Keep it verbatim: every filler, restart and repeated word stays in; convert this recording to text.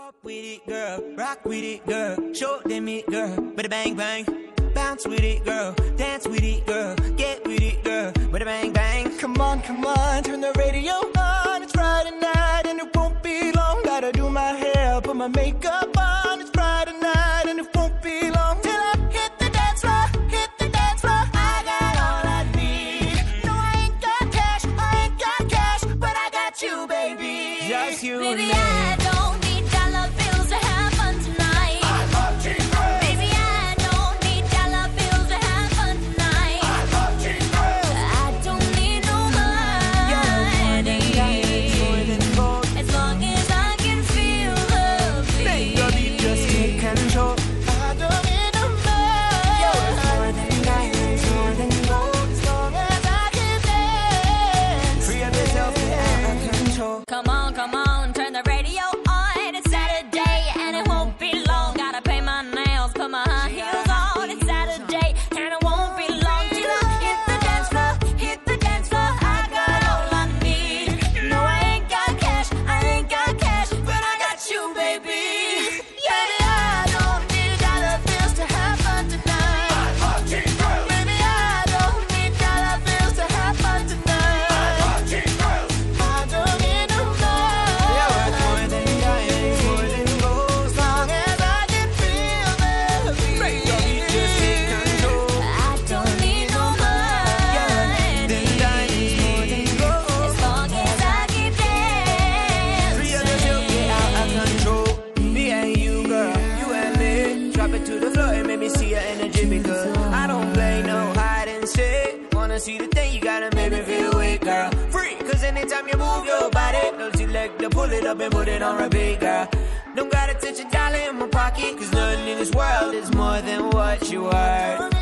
Up with it, girl. Rock with it, girl. Show them it, girl. Bada bang bang. Bounce with it, girl. Dance with it, girl. Get with it, girl. Bada bang bang. Come on, come on, turn the radio on. It's Friday night and it won't be long. Gotta do my hair, put my makeup on. It's Friday night and it won't be long till I hit the dance floor, hit the dance floor. I got all I need. No, I ain't got cash, I ain't got cash, but I got you, baby. Just you Baby, and me. I don't need dollar bills to have fun tonight. I love Jesus. Baby, I don't need dollar bills to have fun tonight. I love Jesus. I don't need no money. More than gold. As long as I can feel the beat. Baby, just take control. I don't need no money. More than diamonds, more than gold. As long as I can dance. Free up yourself, get out of control. Come on, come on, turn the radio on. It's Saturday and it won't be long. Gotta paint my nails, put my high heels on. It's Saturday and it won't be long till I hit the dance floor, hit the dance floor. I got all I need. No, I ain't got cash, I ain't got cash, but I got you, baby. Yeah, Baby, I don't need dollar bills to have fun tonight. I love Jesus. Baby, I don't need dollar bills to have fun tonight. I love Jesus. I don't need no money. You're worth more than diamonds, more than gold. As long as I can feel the beat. Baby, just take control. I don't need no money. Then diamonds, more than gold. As long as I can dance. Free up yourself, get out of control. Me and you, girl, you and me. Drop it to the floor and make me see your energy because I don't play no hide and seek. Wanna see the thing, you gotta make me feel weak, girl. Free, cause anytime you move your body, don't you like to pull it up and put it on repeat, girl. Don't gotta touch a dollar in my pocket, cause nothing in this world is more than what you are.